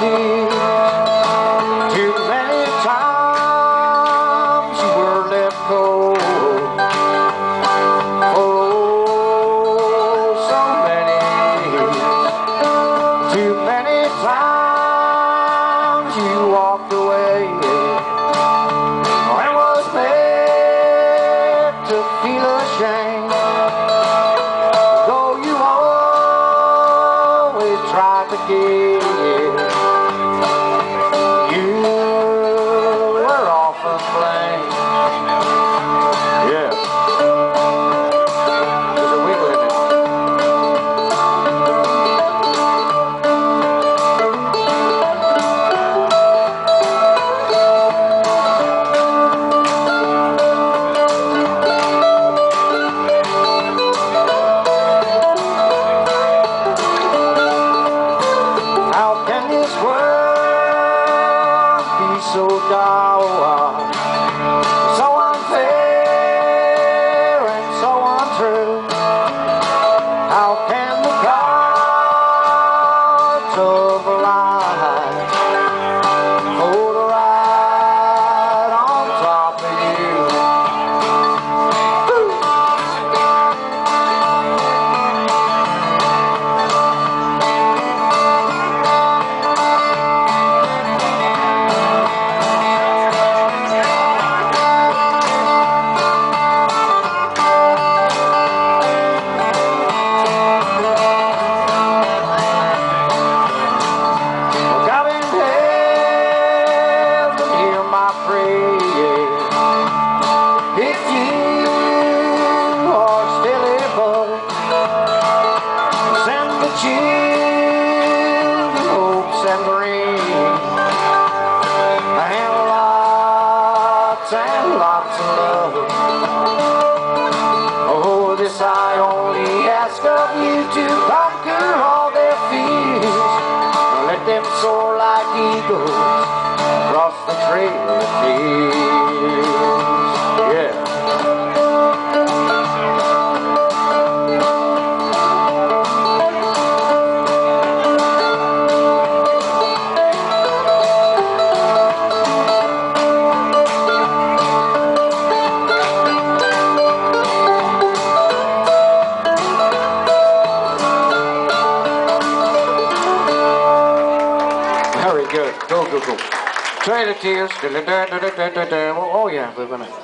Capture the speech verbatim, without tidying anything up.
tears. Too many times you were left cold. Oh, so many years. Too many times you walked away. I was made to feel ashamed. Though you always tried to give, you were often blamed. Yeah. There's a wiggle in it. How can this world be so dull, so unfair and so untrue? How can the gods of life hold right on top of you? Woo! God in heaven, hear my prayer. If you are still able, send the children hopes and dreams, and lots and lots of love. Oh, this I only ask of you, to conquer all their fears. Let them soar like eagles across the trail of tears. Yeah. Very good. Go, go, go. Trail of Tears. Oh, yeah, we're gonna.